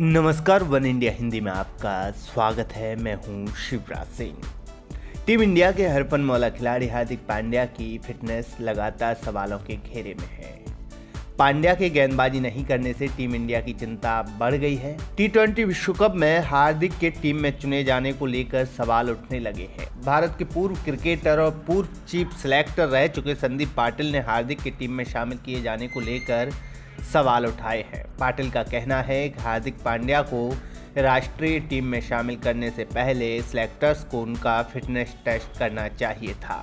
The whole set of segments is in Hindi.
नमस्कार, वन इंडिया हिंदी में आपका स्वागत है। मैं हूं शिवराज सिंह। टीम इंडिया के हरफन मौला खिलाड़ी हार्दिक पांड्या की फिटनेस लगातार सवालों के घेरे में है। पांड्या के गेंदबाजी नहीं करने से टीम इंडिया की चिंता बढ़ गई है। टी20 विश्व कप में हार्दिक के टीम में चुने जाने को लेकर सवाल उठने लगे हैं। भारत के पूर्व क्रिकेटर और पूर्व चीफ सिलेक्टर रह चुके संदीप पाटिल ने हार्दिक की टीम में शामिल किए जाने को लेकर सवाल उठाए हैं। पाटिल का कहना है कि हार्दिक पांड्या को राष्ट्रीय टीम में शामिल करने से पहले सिलेक्टर्स को उनका फिटनेस टेस्ट करना चाहिए था।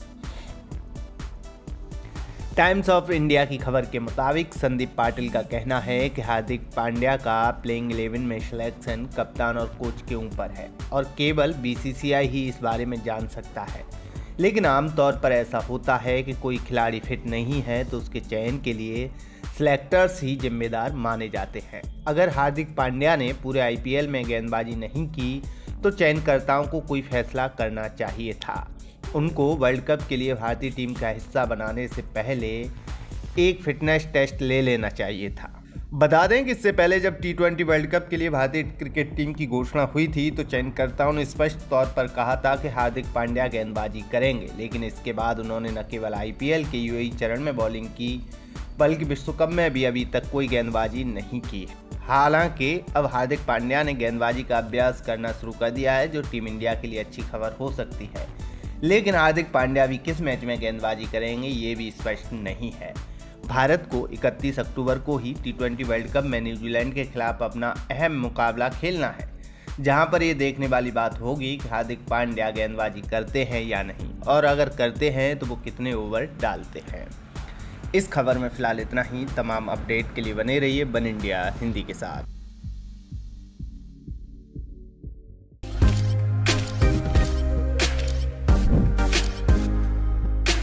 टाइम्स ऑफ इंडिया की खबर के मुताबिक संदीप पाटिल का कहना है कि हार्दिक पांड्या का प्लेइंग 11 में सिलेक्शन कप्तान और कोच के ऊपर है और केवल बीसीसीआई ही इस बारे में जान सकता है। लेकिन आमतौर पर ऐसा होता है कि कोई खिलाड़ी फिट नहीं है तो उसके चयन के लिए सिलेक्टर्स ही जिम्मेदार माने जाते हैं। अगर हार्दिक पांड्या ने पूरे आईपीएल में गेंदबाजी नहीं की तो चयनकर्ताओं को कोई फैसला करना चाहिए था। उनको वर्ल्ड कप के लिए भारतीय टीम का हिस्सा बनाने से पहले एक फिटनेस टेस्ट ले लेना चाहिए था। बता दें कि इससे पहले जब टी20 वर्ल्ड कप के लिए भारतीय क्रिकेट टीम की घोषणा हुई थी तो चयनकर्ताओं ने स्पष्ट तौर पर कहा था कि हार्दिक पांड्या गेंदबाजी करेंगे, लेकिन इसके बाद उन्होंने न केवल आईपीएल के यूएई चरण में बॉलिंग की बल्कि विश्व कप में भी अभी तक कोई गेंदबाजी नहीं की। हालांकि अब हार्दिक पांड्या ने गेंदबाजी का अभ्यास करना शुरू कर दिया है, जो टीम इंडिया के लिए अच्छी खबर हो सकती है। लेकिन हार्दिक पांड्या भी किस मैच में गेंदबाजी करेंगे ये भी स्पष्ट नहीं है। भारत को 31 अक्टूबर को ही टी20 वर्ल्ड कप में न्यूजीलैंड के खिलाफ अपना अहम मुकाबला खेलना है, जहां पर ये देखने वाली बात होगी कि हार्दिक पांड्या गेंदबाजी करते हैं या नहीं, और अगर करते हैं तो वो कितने ओवर डालते हैं। इस खबर में फिलहाल इतना ही। तमाम अपडेट के लिए बने रहिए वन इंडिया हिंदी के साथ।